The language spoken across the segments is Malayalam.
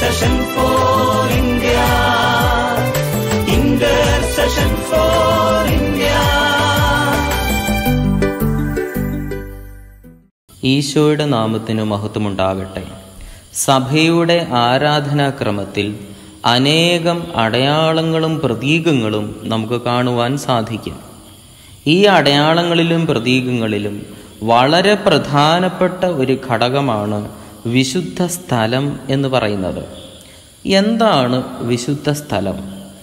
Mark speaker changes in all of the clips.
Speaker 1: Intercession for India. Intercession for India.
Speaker 2: ഈശോയുടെ നാമത്തിന് മഹത്വമുണ്ടാകട്ടെ. സഭയുടെ ആരാധനാക്രമത്തിൽ അനേകം അടയാളങ്ങളും പ്രതീകങ്ങളും നമുക്ക് കാണുവാൻ സാധിക്കും. ഈ അടയാളങ്ങളിലും പ്രതീകങ്ങളിലും വളരെ പ്രധാനപ്പെട്ട ഒരു ഘടകമാണ് വിശുദ്ധ സ്ഥലം എന്ന് പറയുന്നത്. എന്താണ് വിശുദ്ധ സ്ഥലം?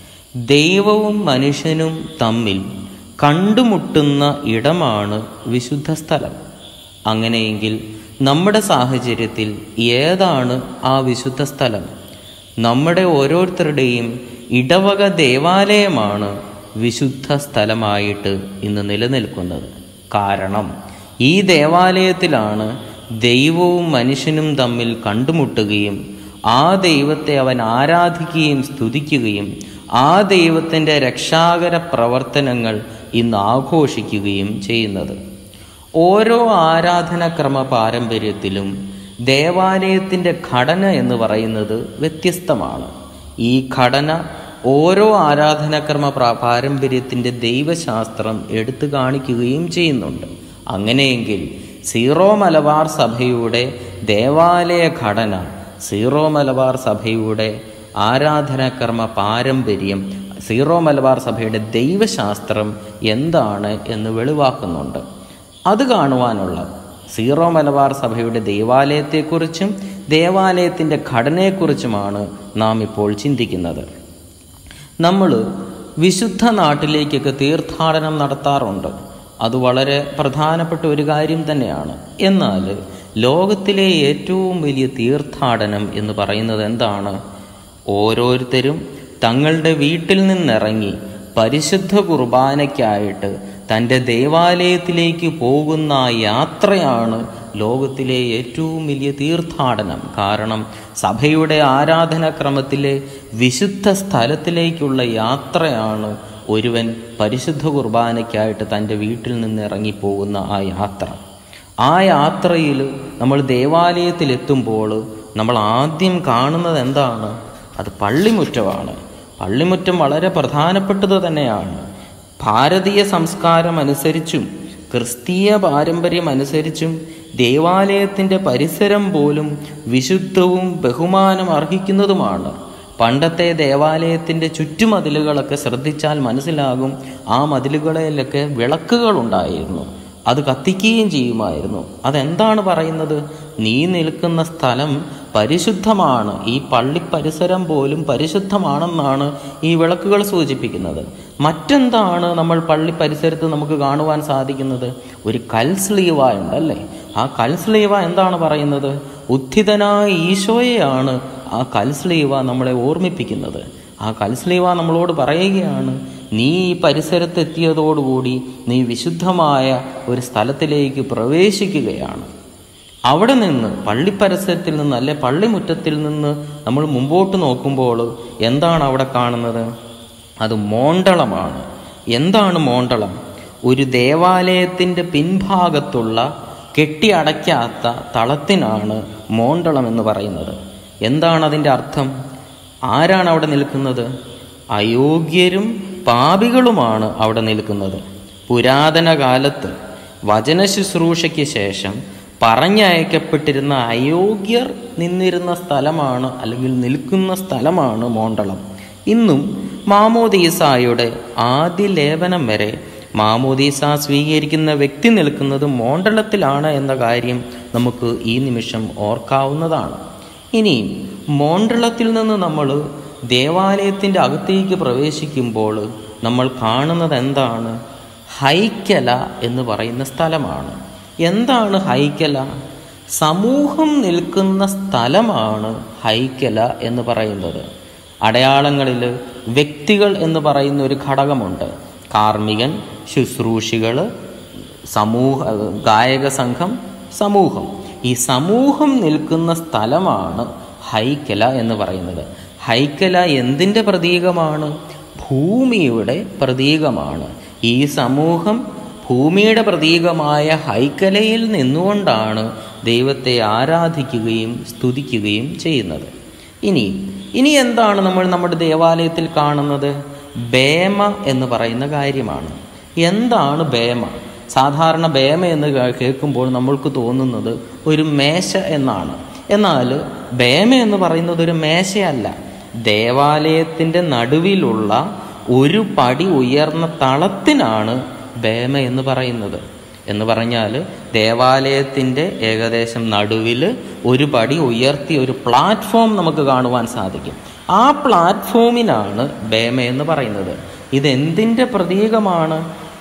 Speaker 2: ദൈവവും മനുഷ്യനും തമ്മിൽ കണ്ടുമുട്ടുന്ന ഇടമാണ് വിശുദ്ധ സ്ഥലം. അങ്ങനെയെങ്കിൽ നമ്മുടെ സാഹചര്യത്തിൽ ഏതാണ് ആ വിശുദ്ധ സ്ഥലം? നമ്മുടെ ഓരോരുത്തരുടെയും ഇടവക ദേവാലയമാണ് വിശുദ്ധ സ്ഥലമായിട്ട് ഇന്ന് നിലനിൽക്കുന്നത്. കാരണം ഈ ദേവാലയത്തിലാണ് ദൈവവും മനുഷ്യനും തമ്മിൽ കണ്ടുമുട്ടുകയും ആ ദൈവത്തെ അവൻ ആരാധിക്കുകയും സ്തുതിക്കുകയും ആ ദൈവത്തിൻ്റെ രക്ഷാകര പ്രവർത്തനങ്ങൾ ഇന്ന് ആഘോഷിക്കുകയും ചെയ്യുന്നത്. ഓരോ ആരാധനാക്രമ പാരമ്പര്യത്തിലും ദേവാലയത്തിൻ്റെ ഘടന എന്ന് പറയുന്നത് വ്യത്യസ്തമാണ്. ഈ ഘടന ഓരോ ആരാധനാക്രമ പാരമ്പര്യത്തിൻ്റെ ദൈവശാസ്ത്രം എടുത്തു കാണിക്കുകയും ചെയ്യുന്നുണ്ട്. അങ്ങനെയെങ്കിൽ സീറോ മലബാർ സഭയുടെ ദേവാലയ ഘടന, സീറോ മലബാർ സഭയുടെ ആരാധനാക്രമ പാരമ്പര്യം, സീറോ മലബാർ സഭയുടെ ദൈവശാസ്ത്രം എന്താണ് എന്ന് വെളിവാക്കുന്നുണ്ട്. അത് കാണുവാനുള്ള സീറോ മലബാർ സഭയുടെ ദേവാലയത്തെക്കുറിച്ചും ദേവാലയത്തിൻ്റെ ഘടനയെക്കുറിച്ചുമാണ് നാം ഇപ്പോൾ ചിന്തിക്കുന്നത്. നമ്മൾ വിശുദ്ധ നാട്ടിലേക്കൊക്കെ തീർത്ഥാടനം നടത്താറുണ്ട്. അത് വളരെ പ്രധാനപ്പെട്ട ഒരു കാര്യം തന്നെയാണ്. എന്നാൽ ലോകത്തിലെ ഏറ്റവും വലിയ തീർത്ഥാടനം എന്ന് പറയുന്നത് എന്താണ്? ഓരോരുത്തരും തങ്ങളുടെ വീട്ടിൽ നിന്നിറങ്ങി പരിശുദ്ധ കുർബാനയ്ക്കായിട്ട് തൻ്റെ ദേവാലയത്തിലേക്ക് പോകുന്ന യാത്രയാണ് ലോകത്തിലെ ഏറ്റവും വലിയ തീർത്ഥാടനം. കാരണം സഭയുടെ ആരാധനാക്രമത്തിലെ വിശുദ്ധ സ്ഥലത്തിലേക്കുള്ള യാത്രയാണ് ഒരുവൻ പരിശുദ്ധ കുർബാനയ്ക്കായിട്ട് തൻ്റെ വീട്ടിൽ നിന്ന് ഇറങ്ങിപ്പോകുന്ന ആ യാത്ര. ആ യാത്രയിൽ നമ്മൾ ദേവാലയത്തിലെത്തുമ്പോൾ നമ്മൾ ആദ്യം കാണുന്നത് എന്താണ്? അത് പള്ളിമുറ്റമാണ്. പള്ളിമുറ്റം വളരെ പ്രധാനപ്പെട്ടത് തന്നെയാണ്. ഭാരതീയ സംസ്കാരം അനുസരിച്ചും ക്രിസ്തീയ പാരമ്പര്യം അനുസരിച്ചും ദേവാലയത്തിൻ്റെ പരിസരം പോലും വിശുദ്ധവും ബഹുമാനം അർഹിക്കുന്നതുമാണ്. പണ്ടത്തെ ദേവാലയത്തിൻ്റെ ചുറ്റുമതിലുകളൊക്കെ ശ്രദ്ധിച്ചാൽ മനസ്സിലാകും, ആ മതിലുകളിലൊക്കെ വിളക്കുകളുണ്ടായിരുന്നു. അത് കത്തിക്കുകയും ചെയ്യുമായിരുന്നു. അതെന്താണ് പറയുന്നത്? നീ നിൽക്കുന്ന സ്ഥലം പരിശുദ്ധമാണ്, ഈ പള്ളി പരിസരം പോലും പരിശുദ്ധമാണെന്നാണ് ഈ വിളക്കുകൾ സൂചിപ്പിക്കുന്നത്. മറ്റെന്താണ് നമ്മൾ പള്ളി പരിസരത്ത് നമുക്ക് കാണുവാൻ സാധിക്കുന്നത്? ഒരു കൽസ്ലീവ ഉണ്ടല്ലേ. ആ കൽസ്ലീവ എന്താണ് പറയുന്നത്? ഉത്ഥിതനായ ഈശോയെയാണ് ആ കൽസ്ലീവ നമ്മളെ ഓർമ്മിപ്പിക്കുന്നത്. ആ കൽസ്ലീവ നമ്മളോട് പറയുകയാണ്, നീ ഈ പരിസരത്തെത്തിയതോടുകൂടി നീ വിശുദ്ധമായ ഒരു സ്ഥലത്തിലേക്ക് പ്രവേശിക്കുകയാണ്. അവിടെ നിന്ന് പള്ളിപ്പരിസരത്തിൽ നിന്ന്, അല്ലെ പള്ളിമുറ്റത്തിൽ നിന്ന് നമ്മൾ മുമ്പോട്ട് നോക്കുമ്പോൾ എന്താണ് അവിടെ കാണുന്നത്? അത് മോണ്ടളമാണ്. എന്താണ് മോണ്ടളം? ഒരു ദേവാലയത്തിൻ്റെ പിൻഭാഗത്തുള്ള കെട്ടിയടയ്ക്കാത്ത തളത്തിനാണ് മോണ്ടളം എന്ന് പറയുന്നത്. എന്താണ് അതിൻ്റെ അർത്ഥം? ആരാണ് അവിടെ നിൽക്കുന്നത്? അയോഗ്യരും പാപികളുമാണ് അവിടെ നിൽക്കുന്നത്. പുരാതന കാലത്ത് വചന ശുശ്രൂഷയ്ക്ക് ശേഷം പറഞ്ഞയക്കപ്പെട്ടിരുന്ന അയോഗ്യർ നിന്നിരുന്ന സ്ഥലമാണ്, അല്ലെങ്കിൽ നിൽക്കുന്ന സ്ഥലമാണ് മോണ്ടളം. ഇന്നും മാമോദീസായുടെ ആദ്യ ലേപനം വരെ മാമോദീസ സ്വീകരിക്കുന്ന വ്യക്തി നിൽക്കുന്നത് മോണ്ടളത്തിലാണ് എന്ന കാര്യം നമുക്ക് ഈ നിമിഷം ഓർക്കാവുന്നതാണ്. ഇനി മോണ്ടളത്തിൽ നിന്ന് നമ്മൾ ദേവാലയത്തിൻ്റെ അകത്തേക്ക് പ്രവേശിക്കുമ്പോൾ നമ്മൾ കാണുന്നത് എന്താണ്? ഹൈക്കല എന്ന് പറയുന്ന സ്ഥലമാണ്. എന്താണ് ഹൈക്കല? സമൂഹം നിൽക്കുന്ന സ്ഥലമാണ് ഹൈക്കല എന്ന് പറയുന്നത്. അടയാളങ്ങളിൽ വ്യക്തികൾ എന്ന് പറയുന്ന ഒരു ഘടകമുണ്ട്. കാർമ്മികൻ, ശുശ്രൂഷികൾ, ഗായക സംഘം, സമൂഹം. ഈ സമൂഹം നിൽക്കുന്ന സ്ഥലമാണ് ഹൈക്കല എന്ന് പറയുന്നത്. ഹൈക്കല എന്തിൻ്റെ പ്രതീകമാണ്? ഭൂമിയുടെ പ്രതീകമാണ്. ഈ സമൂഹം ഭൂമിയുടെ പ്രതീകമായ ഹൈക്കലയിൽ നിന്നുകൊണ്ടാണ് ദൈവത്തെ ആരാധിക്കുകയും സ്തുതിക്കുകയും ചെയ്യുന്നത്. ഇനി എന്താണ് നമ്മൾ നമ്മുടെ ദേവാലയത്തിൽ കാണുന്നത്? ബേമ എന്ന് പറയുന്ന കാര്യമാണ്. എന്താണ് ബേമ? സാധാരണ ബേമ എന്ന് കേൾക്കുമ്പോൾ നമ്മൾക്ക് തോന്നുന്നത് ഒരു മേശ എന്നാണ്. എന്നാൽ ബേമ എന്ന് പറയുന്നത് ഒരു മേശയല്ല. ദേവാലയത്തിൻ്റെ നടുവിലുള്ള ഒരു പടി ഉയർന്ന തളത്തിനാണ് ബേമ എന്ന് പറയുന്നത്. എന്ന് പറഞ്ഞാൽ ദേവാലയത്തിൻ്റെ ഏകദേശം നടുവിൽ ഒരു പടി ഉയർത്തി ഒരു പ്ലാറ്റ്ഫോം നമുക്ക് കാണുവാൻ സാധിക്കും. ആ പ്ലാറ്റ്ഫോമിനാണ് ബേമ എന്ന് പറയുന്നത്. ഇതെന്തിൻ്റെ പ്രതീകമാണ്?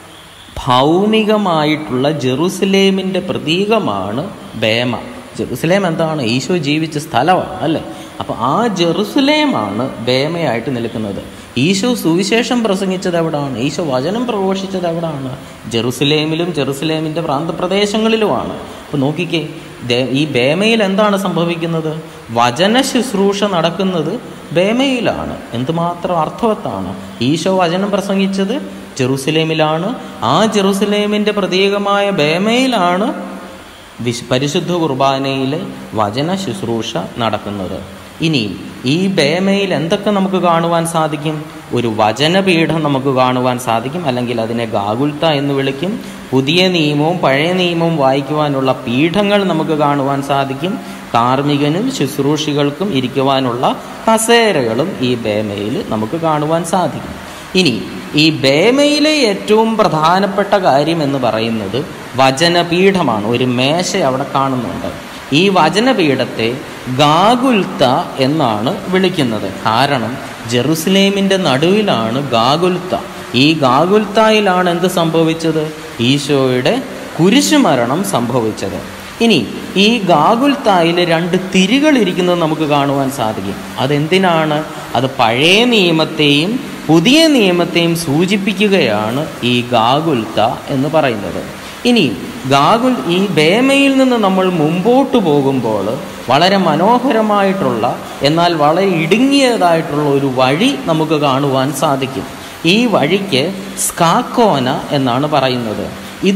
Speaker 2: ഭൗമികമായിട്ടുള്ള ജെറുസലേമിൻ്റെ പ്രതീകമാണ് ബേമ. ജെറുസലേം എന്താണ്? ഈശോ ജീവിച്ച സ്ഥലമാണ് അല്ലേ? അപ്പോൾ ആ ജെറുസലേമാണ് ബേമയായിട്ട് നിൽക്കുന്നത്. ഈശോ സുവിശേഷം പ്രസംഗിച്ചത് എവിടാണ്? ഈശോ വചനം പ്രഘോഷിച്ചത് എവിടാണ്? ജെറുസലേമിലും ജെറുസലേമിൻ്റെ പ്രാന്തപ്രദേശങ്ങളിലുമാണ്. അപ്പോൾ നോക്കിക്കേ, ഈ ബേമയിൽ എന്താണ് സംഭവിക്കുന്നത്? വചന ശുശ്രൂഷ നടക്കുന്നത് ബേമയിലാണ്. എന്തുമാത്രം അർത്ഥവത്താണ്! ഈശോ വചനം പ്രസംഗിച്ചത് ജെറുസലേമിലാണ്. ആ ജെറുസലേമിൻ്റെ പ്രതീകമായ ബേമയിലാണ് പരിശുദ്ധ കുർബാനയിലെ വചന ശുശ്രൂഷ നടക്കുന്നത്. ഇനി ഈ ബേമയിൽ എന്തൊക്കെ നമുക്ക് കാണുവാൻ സാധിക്കും? ഒരു വചനപീഠം നമുക്ക് കാണുവാൻ സാധിക്കും, അല്ലെങ്കിൽ അതിനെ ഗാഗുൽത്ത എന്ന് വിളിക്കും. പുതിയ നിയമവും പഴയ നിയമവും വായിക്കുവാനുള്ള പീഠങ്ങൾ നമുക്ക് കാണുവാൻ സാധിക്കും. കാർമ്മികനും ശുശ്രൂഷികൾക്കും ഇരിക്കുവാനുള്ള കസേരകളും ഈ ബേമയിൽ നമുക്ക് കാണുവാൻ സാധിക്കും. ഇനി ഈ ബേമയിലെ ഏറ്റവും പ്രധാനപ്പെട്ട കാര്യം എന്ന് പറയുന്നത് വചനപീഠമാണ്. ഒരു മേശ അവിടെ കാണുന്നുണ്ട്. ഈ വചനപീഠത്തെ ഗാഗുൽത്ത എന്നാണ് വിളിക്കുന്നത്. കാരണം ജെറുസലേമിൻ്റെ നടുവിലാണ് ഗാഗുൽത്ത. ഈ ഗാഗുൽത്തായിലാണ് എന്ത് സംഭവിച്ചത്? ഈശോയുടെ കുരിശുമരണം സംഭവിച്ചത്. ഇനി ഈ ഗാഗുൽത്തായിൽ 2 തിരികൾ ഇരിക്കുന്നത് നമുക്ക് കാണുവാൻ സാധിക്കും. അതെന്തിനാണ്? അത് പഴയ നിയമത്തെയും പുതിയ നിയമത്തെയും സൂചിപ്പിക്കുകയാണ് ഈ ഗാഗുൽത്ത എന്ന് പറയുന്നത്. ഇനി ഈ ബേമയിൽ നിന്ന് നമ്മൾ മുമ്പോട്ട് പോകുമ്പോൾ വളരെ മനോഹരമായിട്ടുള്ള എന്നാൽ വളരെ ഇടുങ്ങിയതായിട്ടുള്ള ഒരു വഴി നമുക്ക് കാണുവാൻ സാധിക്കും. ഈ വഴിക്ക് സ്കാക്കോന എന്നാണ് പറയുന്നത്.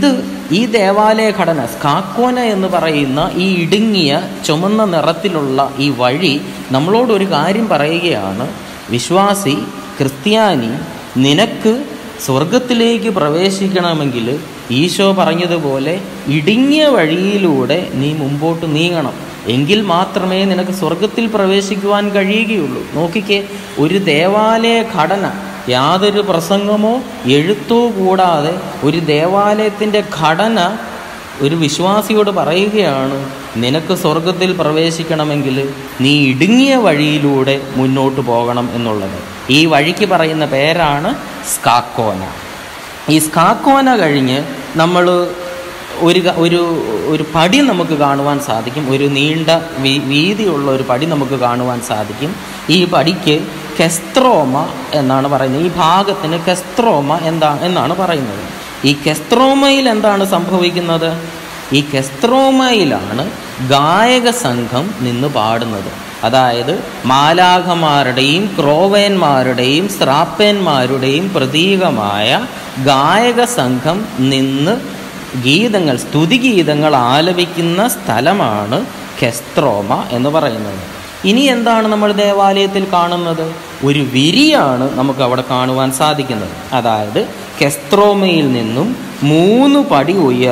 Speaker 2: ഈ ദേവാലയ ഘടന സ്കാക്കോന എന്ന് പറയുന്ന ഈ ഇടുങ്ങിയ ചുമന്ന നിറത്തിലുള്ള ഈ വഴി നമ്മളോടൊരു കാര്യം പറയുകയാണ്. വിശ്വാസി, ക്രിസ്ത്യാനി, നിനക്ക് സ്വർഗത്തിലേക്ക് പ്രവേശിക്കണമെങ്കിൽ ഈശോ പറഞ്ഞതുപോലെ ഇടുങ്ങിയ വഴിയിലൂടെ നീ മുമ്പോട്ട് നീങ്ങണം. എങ്കിൽ മാത്രമേ നിനക്ക് സ്വർഗത്തിൽ പ്രവേശിക്കുവാൻ കഴിയുകയുള്ളൂ. നോക്കിക്കേ, ഒരു ദേവാലയ ഘടന യാതൊരു പ്രസംഗമോ എഴുത്തോ കൂടാതെ ഒരു ദേവാലയത്തിൻ്റെ ഘടന ഒരു വിശ്വാസിയോട് പറയുകയാണ്, നിനക്ക് സ്വർഗത്തിൽ പ്രവേശിക്കണമെങ്കിൽ നീ ഇടുങ്ങിയ വഴിയിലൂടെ മുന്നോട്ട് പോകണം എന്നുള്ളത്. ഈ വഴിക്ക് പറയുന്ന പേരാണ് സ്കാക്കോന. ഈ സ്കാക്കോന കഴിഞ്ഞ് നമ്മൾ ഒരു പടി നമുക്ക് കാണുവാൻ സാധിക്കും. ഒരു നീണ്ട വീതിയുള്ള ഒരു പടി നമുക്ക് കാണുവാൻ സാധിക്കും. ഈ പടിക്ക് കെസ്ത്രോമ എന്നാണ് പറയുന്നത്. ഈ ഭാഗത്തിന് കെസ്ത്രോമ എന്നാണ് പറയുന്നത്. ഈ കെസ്ത്രോമയിൽ എന്താണ് സംഭവിക്കുന്നത്? ഈ കെസ്ത്രോമയിലാണ് ഗായക സംഘം നിന്ന് പാടുന്നത്. അതായത് മാലാഖമാരുടെയും ക്രോവേന്മാരുടെയും സ്രാപ്പേന്മാരുടെയും പ്രതീകമായ ഗായക സംഘം നിന്ന് സ്തുതിഗീതങ്ങൾ ആലപിക്കുന്ന സ്ഥലമാണ് കെസ്ത്രോമ എന്ന് പറയുന്നത്. ഇനി എന്താണ് നമ്മൾ ദേവാലയത്തിൽ കാണുന്നത്? ഒരു വിരിയാണ് നമുക്ക് അവിടെ കാണുവാൻ സാധിക്കുന്നത്. അതായത് കെസ്ത്രോമയിൽ നിന്നും 3 പടി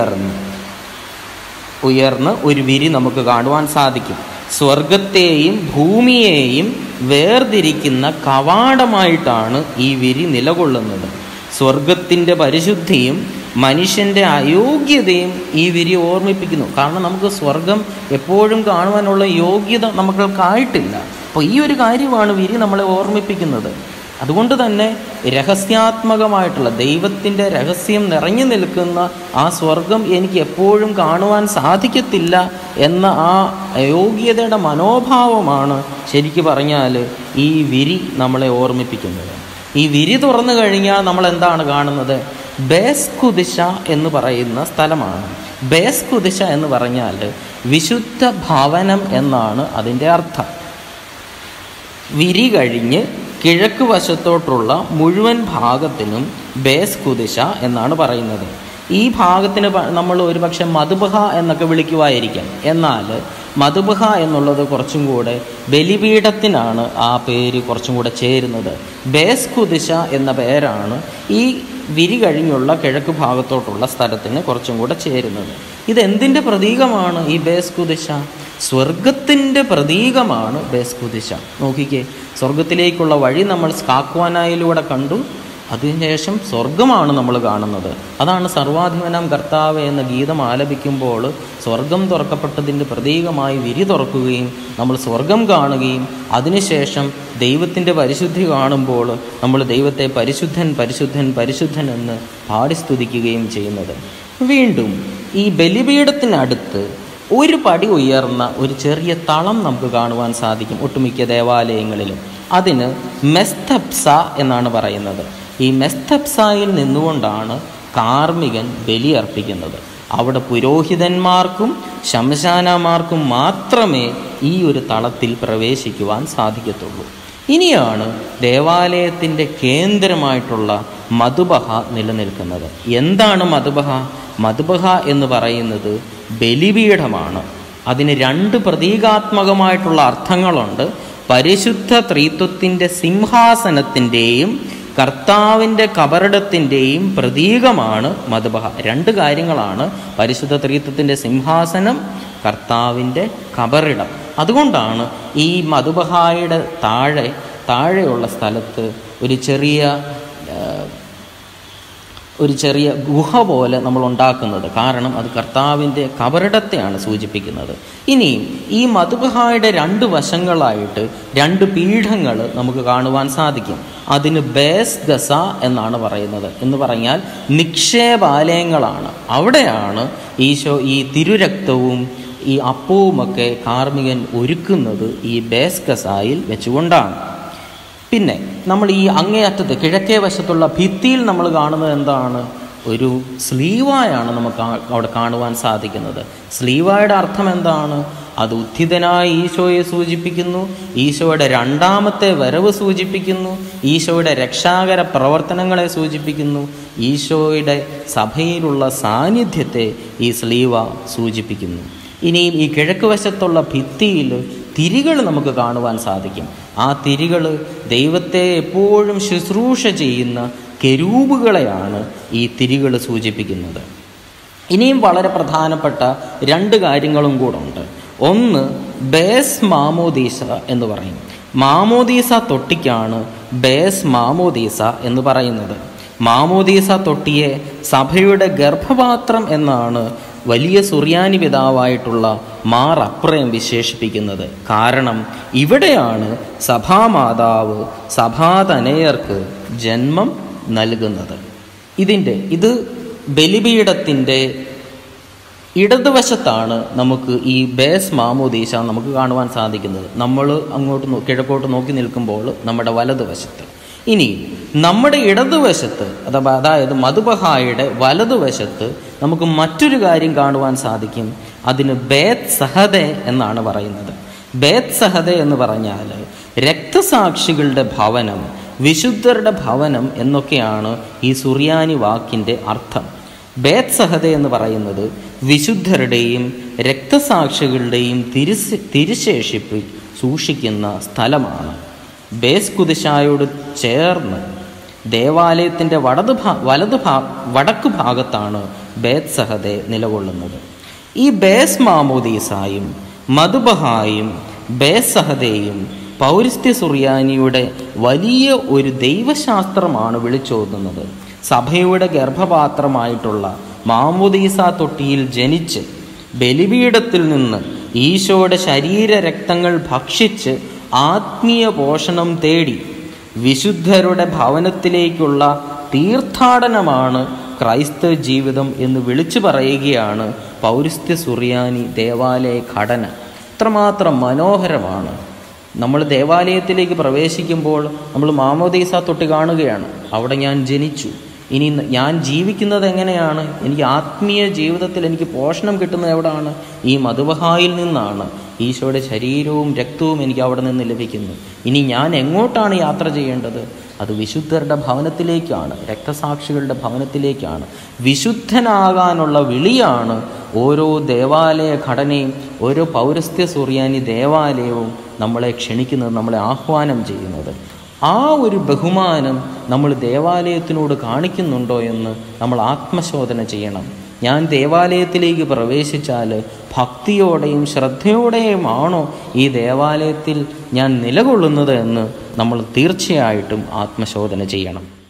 Speaker 2: ഉയർന്ന് ഒരു വിരി നമുക്ക് കാണുവാൻ സാധിക്കും. സ്വർഗത്തെയും ഭൂമിയെയും വേർതിരിക്കുന്ന കവാടമായിട്ടാണ് ഈ വിരി നിലകൊള്ളുന്നത്. സ്വർഗത്തിൻ്റെ പരിശുദ്ധിയും മനുഷ്യൻ്റെ അയോഗ്യതയും ഈ വിരി ഓർമ്മിപ്പിക്കുന്നു. കാരണം നമുക്ക് സ്വർഗം എപ്പോഴും കാണുവാനുള്ള യോഗ്യത നമുക്കായിട്ടില്ല. അപ്പോൾ ഈ ഒരു കാര്യമാണ് വിരി നമ്മളെ ഓർമ്മിപ്പിക്കുന്നത്. അതുകൊണ്ട് തന്നെ രഹസ്യാത്മകമായിട്ടുള്ള ദൈവത്തിൻ്റെ രഹസ്യം നിറഞ്ഞു നിൽക്കുന്ന ആ സ്വർഗം എനിക്ക് എപ്പോഴും കാണുവാൻ സാധിക്കത്തില്ല എന്ന ആ അയോഗ്യതയുടെ മനോഭാവമാണ് ശരിക്കു പറഞ്ഞാൽ ഈ വിരി നമ്മളെ ഓർമ്മിപ്പിക്കുന്നത്. ഈ വിരി തുറന്നു കഴിഞ്ഞാൽ നമ്മൾ എന്താണ് കാണുന്നത്? ബേസ് കുദിശ എന്ന് പറയുന്ന സ്ഥലമാണ്. ബേസ് കുദിശ എന്ന് പറഞ്ഞാൽ വിശുദ്ധ ഭവനം എന്നാണ് അതിൻ്റെ അർത്ഥം. വിരി കഴിഞ്ഞ് കിഴക്ക് വശത്തോട്ടുള്ള മുഴുവൻ ഭാഗത്തിനും ബേസ് കുദിശ എന്നാണ് പറയുന്നത്. ഈ ഭാഗത്തിന് നമ്മൾ ഒരുപക്ഷെ മദ്ബഹ എന്നൊക്കെ വിളിക്കുമായിരിക്കാം. എന്നാൽ മധുബഹ എന്നുള്ളത് കുറച്ചും കൂടെ ബലിപീഠത്തിനാണ് ആ പേര് കുറച്ചും കൂടെ ചേരുന്നത്. ബേസ് കുദിശ എന്ന പേരാണ് ഈ വിരി കഴിഞ്ഞുള്ള കിഴക്ക് ഭാഗത്തോട്ടുള്ള സ്ഥലത്തിന് കുറച്ചും കൂടെ ചേരുന്നത്. ഇതെന്തിൻ്റെ പ്രതീകമാണ് ഈ ബേസ് കുദിശ? സ്വർഗത്തിൻ്റെ പ്രതീകമാണ് ബേസ് കുദിശ. നോക്കിക്കേ, സ്വർഗത്തിലേക്കുള്ള വഴി നമ്മൾ സ്കാക്വാനായിലൂടെ കണ്ടു. അതിനുശേഷം സ്വർഗമാണ് നമ്മൾ കാണുന്നത്. അതാണ് സർവാധിപനാം കർത്താവ് എന്ന ഗീതം ആലപിക്കുമ്പോൾ സ്വർഗം തുറക്കപ്പെട്ടതിൻ്റെ പ്രതീകമായി വിരി തുറക്കുകയും നമ്മൾ സ്വർഗം കാണുകയും അതിനുശേഷം ദൈവത്തിൻ്റെ പരിശുദ്ധി കാണുമ്പോൾ നമ്മൾ ദൈവത്തെ പരിശുദ്ധൻ പരിശുദ്ധൻ പരിശുദ്ധൻ എന്ന് പാടി സ്തുതിക്കുകയും ചെയ്യുന്നത്. വീണ്ടും ഈ ബലിപീഠത്തിനടുത്ത് ഒരു പടി ഉയർന്ന ഒരു ചെറിയ തളം നമുക്ക് കാണുവാൻ സാധിക്കും ഒട്ടുമിക്ക ദേവാലയങ്ങളിലും. അതിന് മെസ്തബ്സ എന്നാണ് പറയുന്നത്. ഈ മെസ്തബ്സായിൽ നിന്നുകൊണ്ടാണ് കാർമികൻ ബലിയർപ്പിക്കുന്നത്. അവിടെ പുരോഹിതന്മാർക്കും ശംശാനമാർക്കും മാത്രമേ ഈ ഒരു തളത്തിൽ പ്രവേശിക്കുവാൻ സാധിക്കത്തുള്ളൂ. ഇനിയാണ് ദേവാലയത്തിൻ്റെ കേന്ദ്രമായിട്ടുള്ള മധുബഹ നിലനിൽക്കുന്നത്. എന്താണ് മധുബഹ? മധുബഹ എന്ന് പറയുന്നത് ബലിപീഠമാണ്. അതിന് രണ്ട് പ്രതീകാത്മകമായിട്ടുള്ള അർത്ഥങ്ങളുണ്ട്. പരിശുദ്ധ ത്രിത്വത്തിൻ്റെ സിംഹാസനത്തിൻ്റെയും കർത്താവിൻ്റെ കബറിടത്തിൻ്റെയും പ്രതീകമാണ് മധുബഹ. രണ്ട് കാര്യങ്ങളാണ്: പരിശുദ്ധ ത്രിത്വത്തിൻ്റെ സിംഹാസനം, കർത്താവിൻ്റെ കബറിടം. അതുകൊണ്ടാണ് ഈ മധുബഹായുടെ താഴെയുള്ള സ്ഥലത്ത് ഒരു ചെറിയ ഗുഹ പോലെ നമ്മൾ ഉണ്ടാക്കുന്നത്. കാരണം അത് കർത്താവിൻ്റെ കബറിടത്തെയാണ് സൂചിപ്പിക്കുന്നത്. ഇനിയും ഈ മധുബഹായുടെ രണ്ട് വശങ്ങളായിട്ട് രണ്ട് പീഠങ്ങൾ നമുക്ക് കാണുവാൻ സാധിക്കും. അതിന് ബേസ് ഗസ എന്നാണ് പറയുന്നത്. എന്ന് പറഞ്ഞാൽ നിക്ഷേപാലയങ്ങളാണ്. അവിടെയാണ് ഈശോ ഈ തിരുരക്തവും ഈ അപ്പവുമൊക്കെ കാർമികൻ ഒരുക്കുന്നത് ഈ ബേസ് ഗസായിൽ വെച്ചുകൊണ്ടാണ്. പിന്നെ നമ്മൾ ഈ അങ്ങേയറ്റത്ത് കിഴക്കേ വശത്തുള്ള ഭിത്തിയിൽ നമ്മൾ കാണുന്നത് എന്താണ്? ഒരു സ്ലീവായാണ് നമുക്ക് അവിടെ കാണുവാൻ സാധിക്കുന്നത്. സ്ലീവായുടെ അർത്ഥം എന്താണ്? അത് ഉത്ഥിതനായ ഈശോയെ സൂചിപ്പിക്കുന്നു, ഈശോയുടെ രണ്ടാമത്തെ വരവ് സൂചിപ്പിക്കുന്നു, ഈശോയുടെ രക്ഷാകര പ്രവർത്തനങ്ങളെ സൂചിപ്പിക്കുന്നു, ഈശോയുടെ സഭയിലുള്ള സാന്നിധ്യത്തെ ഈ സ്ലീവ സൂചിപ്പിക്കുന്നു. ഇനിയും ഈ കിഴക്ക് വശത്തുള്ള ഭിത്തിയിൽ തിരികൾ നമുക്ക് കാണുവാൻ സാധിക്കും. ആ തിരികൾ ദൈവത്തെ എപ്പോഴും ശുശ്രൂഷ ചെയ്യുന്ന കെരൂബുകളെയാണ് ഈ തിരികൾ സൂചിപ്പിക്കുന്നത്. ഇനിയും വളരെ പ്രധാനപ്പെട്ട രണ്ട് കാര്യങ്ങളും കൂടെ ഉണ്ട്. ഒന്ന് ബേസ് മാമോദീസ എന്ന് പറയും. മാമോദീസ തൊട്ടിക്കാണ് ബേസ് മാമോദീസ എന്ന് പറയുന്നത്. മാമോദീസ തൊട്ടിയെ സഭയുടെ ഗർഭപാത്രം എന്നാണ് വലിയ സുറിയാനി പിതാവായിട്ടുള്ള മാർ അപ്രയം വിശേഷിപ്പിക്കുന്നത്. കാരണം ഇവിടെയാണ് സഭാമാതാവ് സഭാതനയർക്ക് ജന്മം നൽകുന്നത്. ഇത് ബലിപീഠത്തിൻ്റെ ഇടതുവശത്താണ് നമുക്ക് ഈ ബേസ് മാമോദീസ നമുക്ക് കാണുവാൻ സാധിക്കുന്നത്. നമ്മൾ കിഴക്കോട്ട് നോക്കി നിൽക്കുമ്പോൾ നമ്മുടെ വലതുവശത്ത്. ഇനി നമ്മുടെ ഇടതുവശത്ത് അതായത് മധുബഹായുടെ വലതുവശത്ത് നമുക്ക് മറ്റൊരു കാര്യം കാണുവാൻ സാധിക്കും. അതിന് ബേത് സഹദെ എന്നാണ് പറയുന്നത്. ബേത് സഹദെ എന്ന് പറഞ്ഞാൽ രക്തസാക്ഷികളുടെ ഭവനം, വിശുദ്ധരുടെ ഭവനം എന്നൊക്കെയാണ് ഈ സുറിയാനി വാക്കിൻ്റെ അർത്ഥം. ബേത് സഹദെ എന്ന് പറയുന്നത് വിശുദ്ധരുടെയും രക്തസാക്ഷികളുടെയും തിരുശേഷിപ്പ് സൂക്ഷിക്കുന്ന സ്ഥലമാണ്. ബേസ് കുദിശായോട് ചേർന്ന് ദേവാലയത്തിൻ്റെ വടക്ക് ഭാഗത്താണ് ബേത് സഹദെ നിലകൊള്ളുന്നത്. ഈ ബേസ് മാമോദീസായും മധുബഹായും ബേസ് സഹദയും പൗരസ്ത്യ സുറിയാനിയുടെ വലിയ ഒരു ദൈവശാസ്ത്രമാണ് വിളിച്ചോതുന്നത്. സഭയുടെ ഗർഭപാത്രമായിട്ടുള്ള മാമോദീസ തൊട്ടിയിൽ ജനിച്ച് ബലിപീഠത്തിൽ നിന്ന് ഈശോയുടെ ശരീരരക്തങ്ങൾ ഭക്ഷിച്ച് ആത്മീയ പോഷണം തേടി വിശുദ്ധരുടെ ഭവനത്തിലേക്കുള്ള തീർത്ഥാടനമാണ് ക്രൈസ്തവ ജീവിതം എന്ന് വിളിച്ചു പറയുകയാണ് പൗരസ്ത്യ സുറിയാനി ദേവാലയ ഘടന. ഇത്രമാത്രം മനോഹരമാണ്. നമ്മൾ ദേവാലയത്തിലേക്ക് പ്രവേശിക്കുമ്പോൾ നമ്മൾ മാമോദീസ തൊട്ടി കാണുകയാണ്. അവിടെ ഞാൻ ജനിച്ചു, ഇനി ഞാൻ ജീവിക്കുന്നത് എങ്ങനെയാണ്? എനിക്ക് ആത്മീയ ജീവിതത്തിൽ എനിക്ക് പോഷണം കിട്ടുന്നത് എവിടെയാണ്? ഈ മധുബഹായിൽ നിന്നാണ്. ഈശോയുടെ ശരീരവും രക്തവും എനിക്ക് അവിടെ നിന്ന് ലഭിക്കുന്നു. ഇനി ഞാൻ എങ്ങോട്ടാണ് യാത്ര ചെയ്യേണ്ടത്? അത് വിശുദ്ധരുടെ ഭവനത്തിലേക്കാണ്, രക്തസാക്ഷികളുടെ ഭവനത്തിലേക്കാണ്. വിശുദ്ധനാകാനുള്ള വിളിയാണ് ഓരോ ദേവാലയ ഘടനയും ഓരോ പൗരസ്ത്യ സുറിയാനി ദേവാലയവും നമ്മളെ ക്ഷണിക്കുന്നത്, നമ്മളെ ആഹ്വാനം ചെയ്യുന്നത്. ആ ഒരു ബഹുമാനം നമ്മൾ ദേവാലയത്തിനോട് കാണിക്കുന്നുണ്ടോ എന്ന് നമ്മൾ ആത്മശോധന ചെയ്യണം. ഞാൻ ദേവാലയത്തിലേക്ക് പ്രവേശിച്ചാൽ ഭക്തിയോടെയും ശ്രദ്ധയോടെയുമാണോ ഈ ദേവാലയത്തിൽ ഞാൻ നിലകൊള്ളുന്നത് എന്ന് നമ്മൾ തീർച്ചയായിട്ടും ആത്മശോധന ചെയ്യണം.